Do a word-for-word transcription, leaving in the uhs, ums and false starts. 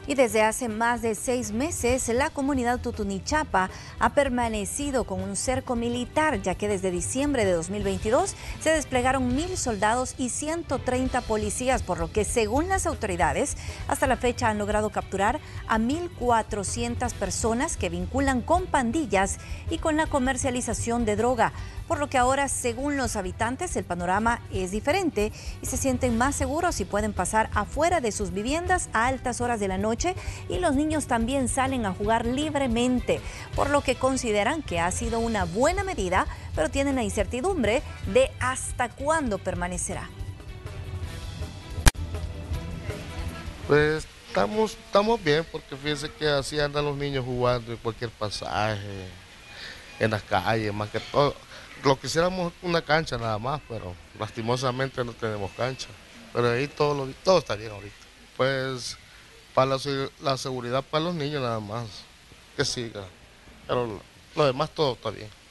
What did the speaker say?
Y desde hace más de seis meses, la comunidad Tutunichapa ha permanecido con un cerco militar, ya que desde diciembre de dos mil veintidós se desplegaron mil soldados y ciento treinta policías, por lo que, según las autoridades, hasta la fecha han logrado capturar a mil cuatrocientas personas que vinculan con pandillas y con la comercialización de droga, por lo que ahora, según los habitantes, el panorama es diferente y se sienten más seguros y pueden pasar afuera de sus viviendas a altas horas de la noche, y los niños también salen a jugar libremente, por lo que consideran que ha sido una buena medida, pero tienen la incertidumbre de hasta cuándo permanecerá. Pues estamos, estamos bien, porque fíjense que así andan los niños jugando en cualquier pasaje, en las calles, más que todo. Lo quisiéramos una cancha nada más, pero lastimosamente no tenemos cancha. Pero ahí todo, lo, todo está bien ahorita. Pues para la, se- la seguridad para los niños nada más, que siga. Pero lo, lo demás todo está bien.